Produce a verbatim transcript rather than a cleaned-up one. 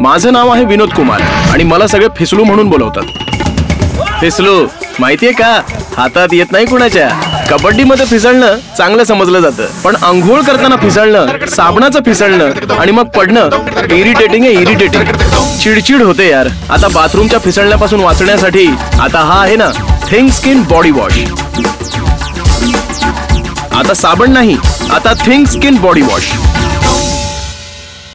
माझं नाव आहे विनोद कुमार आणि मला सगळे फिसलू म्हणून बोलवतात. फिसलू माहितीये का, हातात येत नाही कुणाच्या. कबड्डीमध्ये फिसळणं चांगलं समजलं जातं, पण अंघोळ करताना फिसळणं, साबणाचं फिसळणं आणि मग पडणं इरिटेटिंग आहे, इरिटेटिंग. चिडचिड होते यार. आता बाथरूमच्या फिसळण्यापासून वाचण्यासाठी आता हा आहे ना थिंक स्किन बॉडी वॉश. आता साबण नाही, आता थिंक स्किन बॉडी वॉश.